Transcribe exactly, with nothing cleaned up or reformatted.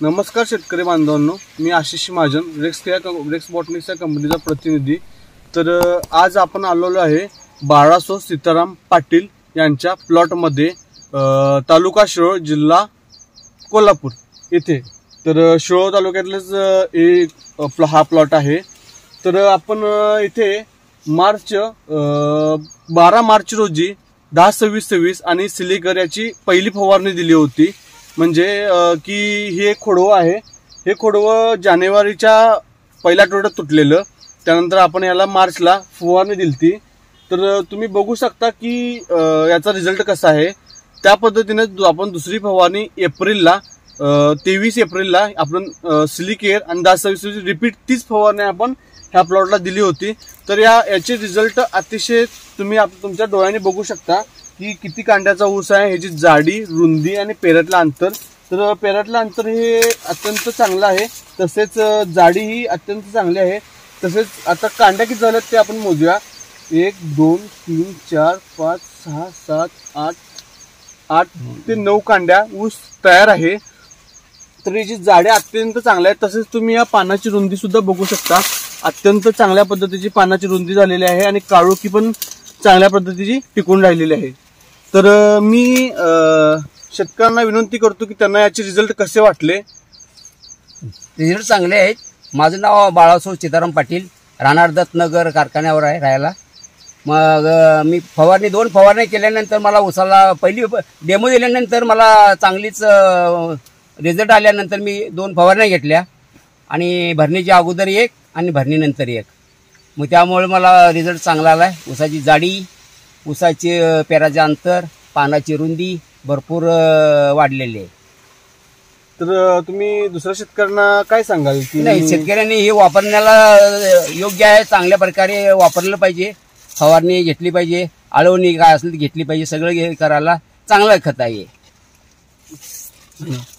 नमस्कार शेतकरी बांधवांनो, मी Ashish Mahajan Rex Rex Botanics या कंपनीचा प्रतिनिधी। तर आज आपण आलेलो आहे बाळासो सीताराम पाटील यांच्या प्लॉटमध्ये, तालुका शिरोळ, जिल्हा कोल्हापूर येथे। तर शिरोळ तालुक्यातलेच एक हा प्लॉट आहे। तर आपण इथे मार्च बारा मार्च रोजी दहा सव्वीस सव्वीस आणि सिलिकर याची पहिली फवारणी दिली होती। म्हणजे की हे खोडवं आहे, हे खोडवं जानेवारीच्या पहिल्या आठवड्यात तुटलेलं, त्यानंतर आपण याला मार्चला फवारणी दिलती। तर तुम्ही बघू शकता की याचा रिझल्ट कसा आहे। त्या पद्धतीने आपण दुसरी फवारणी एप्रिलला तेवीस एप्रिलला आपण सिलिकेअर आणि दहा सव्वीस रिपीट तीच फवारणी आपण ह्या प्लॉटला दिली होती। तर या याचे रिझल्ट अतिशय तुम्ही तुमच्या डोळ्याने बघू शकता की किती कांड्याचा ऊस आहे, ह्याची जाडी, रुंदी आणि पेरातलं अंतर। तर पेरातलं अंतर हे अत्यंत चांगलं आहे, तसेच जाडी ही अत्यंत चांगली आहे। तसेच आता कांड्या किती झाल्यात ते आपण मोजूया। एक दोन तीन चार पाच सहा सात आठ आठ ते नऊ कांड्या ऊस तयार आहे। तर याची जाडी अत्यंत चांगली आहे। तसेच तुम्ही या पानाची रुंदी सुद्धा बघू शकता, अत्यंत चांगल्या पद्धतीची पानाची रुंदी झालेली आहे आणि काळोखी पण चांगल्या पद्धतीची टिकून राहिलेली आहे। तर मी शेतकऱ्यांना विनंती करतो की त्यांना याचे रिझल्ट कसे वाटले। रिझल्ट चांगले आहेत। माझं नाव बाळासो सीताराम पाटील, राहणार दत्तनगर कारखान्यावर आहे राहायला। मग मी फवारणी दोन फवारणी केल्यानंतर मला उसाला पहिली डेमो दिल्यानंतर मला चांगलीच रिझल्ट आल्यानंतर मी दोन फवारण्या घेतल्या आणि भरणीच्या अगोदर एक आणि भरणीनंतर एक। मग त्यामुळे मला रिझल्ट चांगला आला आहे। उसाची जाडी, उसाचे पेराचे अंतर, पानाची रुंदी भरपूर वाढलेली आहे। तर तुम्ही दुसऱ्या शेतकऱ्यांना काय सांगाल की नाही, शेतकऱ्यांनी हे वापरण्याला योग्य आहे, चांगल्या प्रकारे वापरलं पाहिजे, फवारणी घेतली पाहिजे, आळवणी काय असेल ती घेतली पाहिजे, सगळं करायला चांगलं खत आहे।